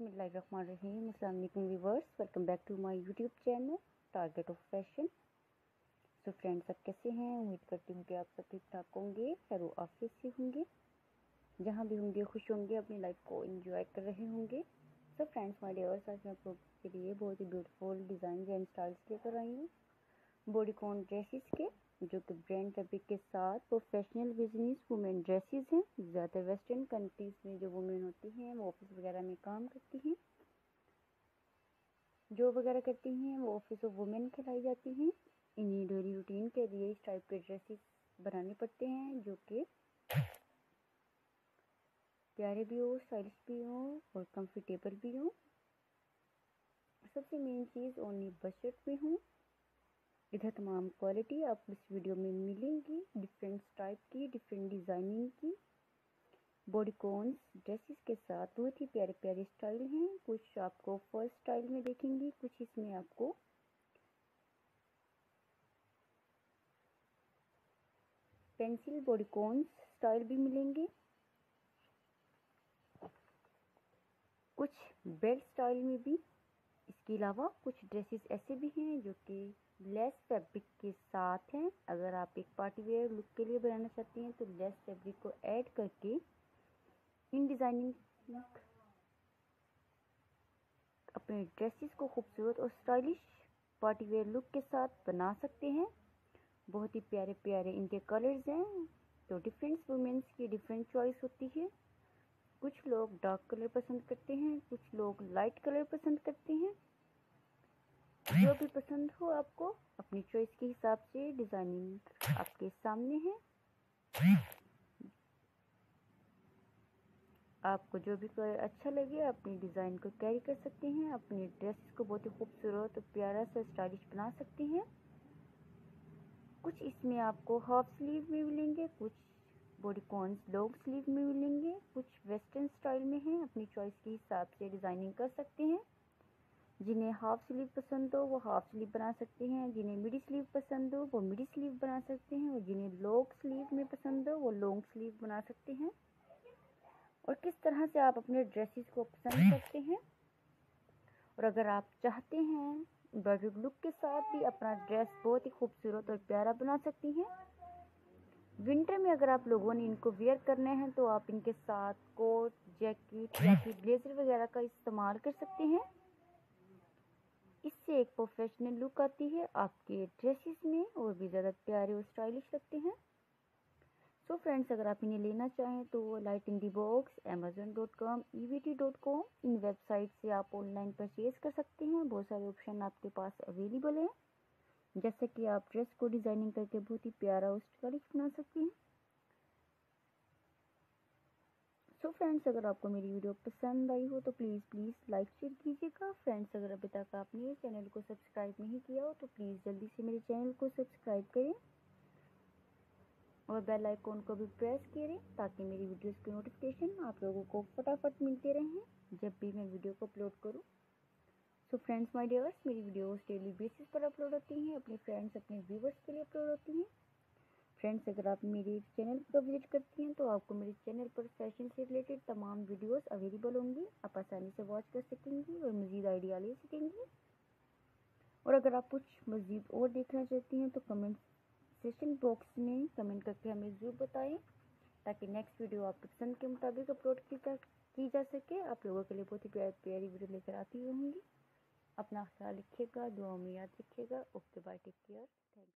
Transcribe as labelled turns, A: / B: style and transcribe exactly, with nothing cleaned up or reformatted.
A: बिस्मिल्लाहिर्रहमानिर्रहीम। अस्सलाम वालेकुम viewers, welcome back to my YouTube channel target of fashion. So friends, सब कैसे हैं? उम्मीद करती हूँ कि आप सब ठीक ठाक होंगे, खैर आफियत से होंगे, जहाँ भी होंगे खुश होंगे, अपनी लाइफ को एंजॉय कर रहे होंगे। सो फ्रेंड्स माय डियर्स, आज मैं आप लोगों के लिए बहुत ही ब्यूटीफुल डिज़ाइन एंड स्टाइल्स लेकर आई हूँ बॉडीकॉन ड्रेसेस के, जो कि ब्रांड फैब्रिक के साथ प्रोफेशनल बिजनेस वुमेन ड्रेसेस हैं। ज़्यादा वेस्टर्न कंट्रीज़ में जो वुमेन होती हैं वो ऑफिस वगैरह में काम करती हैं, जॉब वगैरह करती हैं, वो ऑफिस ऑफ वुमेन कहलाई जाती हैं। इन्हीं डेली रूटीन के लिए इस टाइप के ड्रेसेस बनाने पड़ते हैं, जो कि प्यारे भी हो, स्टाइलिश भी हो और कंफर्टेबल भी हो। सबसे मेन चीज़ ओनली बजट में हो। इधर तमाम क्वालिटी आपको इस वीडियो में मिलेंगी, डिफरेंट टाइप की, डिफरेंट डिज़ाइनिंग की बॉडीकॉन्स ड्रेसेस के साथ बहुत ही प्यारे प्यारे स्टाइल हैं। कुछ आपको फर्स्ट स्टाइल में देखेंगे, कुछ इसमें आपको पेंसिल बॉडीकॉन्स स्टाइल भी मिलेंगे, कुछ बेल्ट स्टाइल में भी। इसके अलावा कुछ ड्रेसेस ऐसे भी हैं जो कि लेस फैब्रिक के साथ हैं। अगर आप एक पार्टी वेयर लुक के लिए बनाना चाहते हैं तो लेस फैब्रिक को ऐड करके इन डिज़ाइनिंग अपने ड्रेसेस को खूबसूरत और स्टाइलिश पार्टी वेयर लुक के साथ बना सकते हैं। बहुत ही प्यारे प्यारे इनके कलर्स हैं, तो डिफरेंट वुमेन्स की डिफरेंट चॉइस होती है। कुछ लोग डार्क कलर पसंद करते हैं, कुछ लोग लाइट कलर पसंद करते हैं। जो भी पसंद हो आपको, अपनी चॉइस के हिसाब से डिज़ाइनिंग आपके सामने है। आपको जो भी कलर अच्छा लगे अपनी डिज़ाइन को कैरी कर सकते हैं, अपने ड्रेस को बहुत ही खूबसूरत और प्यारा सा स्टाइलिश बना सकते हैं। कुछ इसमें आपको हाफ स्लीव में मिलेंगे, कुछ बॉडीकॉन्स लॉन्ग स्लीव में मिलेंगे, कुछ वेस्टर्न स्टाइल में हैं। अपनी चॉइस के हिसाब से डिज़ाइनिंग कर सकते हैं। जिन्हें हाफ स्लीव पसंद हो वो हाफ स्लीव बना सकते हैं, जिन्हें मिडी स्लीव पसंद हो वो मिडी स्लीव बना सकते हैं, और जिन्हें लॉन्ग स्लीव में पसंद हो वो लॉन्ग स्लीव बना सकते हैं। और किस तरह से आप अपने ड्रेसेस को पसंद करते हैं, और अगर आप चाहते हैं एम्ब्रॉयडर्ड लुक के साथ भी अपना ड्रेस बहुत ही खूबसूरत और प्यारा बना सकती हैं। विंटर में अगर आप लोगों ने इनको वेयर करने हैं तो आप इनके साथ कोट, जैकेट या फिर ब्लेजर वगैरह का इस्तेमाल कर सकते हैं। इससे एक प्रोफेशनल लुक आती है आपके ड्रेसेस में, और भी ज़्यादा प्यारे और स्टाइलिश लगते हैं। सो फ्रेंड्स, अगर आप इन्हें लेना चाहें तो light in the box, Amazon dot com, E V T dot com, इन वेबसाइट से आप ऑनलाइन परचेज कर सकते हैं। बहुत सारे ऑप्शन आपके पास अवेलेबल हैं, जैसे कि आप ड्रेस को डिज़ाइनिंग करके बहुत ही प्यारा और स्टाइलिश बना सकते हैं। सो so फ्रेंड्स, अगर आपको मेरी वीडियो पसंद आई हो तो प्लीज़ प्लीज़ लाइक शेयर कीजिएगा। फ्रेंड्स, अगर अभी तक आपने इस चैनल को सब्सक्राइब नहीं किया हो तो प्लीज़ जल्दी से मेरे चैनल को सब्सक्राइब करें और बेल आइकॉन को भी प्रेस करें, ताकि मेरी वीडियोस की नोटिफिकेशन आप लोगों को फटाफट मिलते रहें जब भी मैं वीडियो को अपलोड करूँ। सो फ्रेंड्स माय डियर्स, मेरी वीडियोस डेली बेसिस पर अपलोड होती हैं, अपने फ्रेंड्स अपने व्यूवर्स के लिए अपलोड होती हैं। फ्रेंड्स, अगर आप मेरे चैनल पर विजिट करती हैं तो आपको मेरे चैनल पर फैशन से रिलेटेड तमाम वीडियोस अवेलेबल होंगी। आप आसानी से वॉच कर सकेंगी और मज़ीद आइडिया ले सकेंगी। और अगर आप कुछ मज़ीद और देखना चाहती हैं तो कमेंट सेक्शन बॉक्स में कमेंट करके हमें ज़रूर बताएं, ताकि नेक्स्ट वीडियो आपकी पसंद के मुताबिक अपलोड की जा की जा सके। आप लोगों के लिए बहुत ही प्यारी प्यारी वीडियो लेकर आती रहूँगी। अपना ख्याल रखिएगा, दुआ में याद रखिएगा। Okay, bye, take care, thank you.